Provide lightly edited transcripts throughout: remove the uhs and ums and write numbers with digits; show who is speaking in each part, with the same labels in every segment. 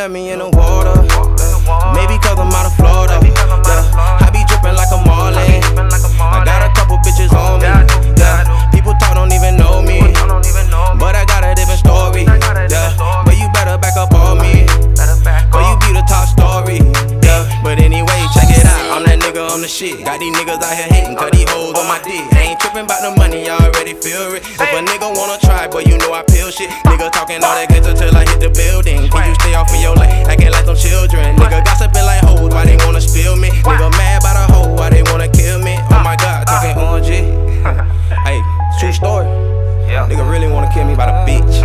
Speaker 1: let me in the water. Maybe cause I'm out of Florida. I be dripping like a Marlin. I got a couple bitches on me. People talk don't even know me, but I got a different story. But you better back up on me, or you be the top story. But anyway, check it out. I'm that nigga on the shit. Got these niggas out here hating, cut these hoes on my dick. I ain't tripping about the money, I already feel it. If a nigga wanna try, but you know I peel shit. Nigga talking all that gangsta till I hit the building. Can you stay off of your lane, acting like some children? Nigga gossiping like hoes, why they wanna spill me? Nigga mad by the hoe, why they wanna kill me? Oh my god, talking ONG. Hey, true story. Nigga really wanna kill me by the bitch.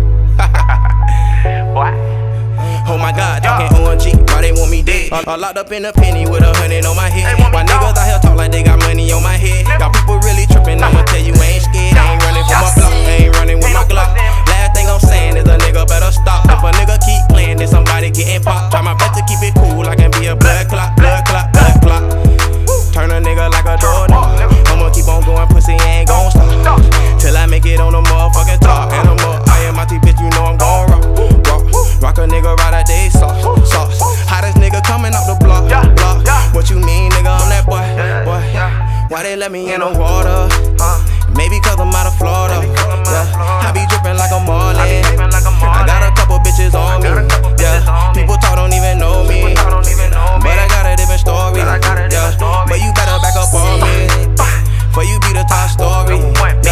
Speaker 1: Oh my god, talking ONG, why they want me dead? Locked up in a penny with 100 on my head. Why niggas out here talk like they got money on my head? Y'all people really tripping, I'ma tell you I ain't scared. I ain't running from my block, I ain't running with my Glock. Last thing I'm saying is a nigga better stop. If a nigga keep playing, then somebody getting popped. Try my best to keep it cool, I can be a blood clot, blood clot, blood clot. Turn a nigga like a doorknob. I'ma keep on going, pussy ain't gon' stop till I make it on the motherfucking top. And I'm up, I am my bitch, you know I'm gon' rock a nigga right out they sauce. Hottest nigga coming off the block. What you mean, nigga? I'm that boy. Why they let me in the water? Maybe cause I'm out of Florida. I be dripping like a Marlin. I got a couple bitches on me. People talk don't even know me, but I got a different story. But you better back up on me, for you be the top story.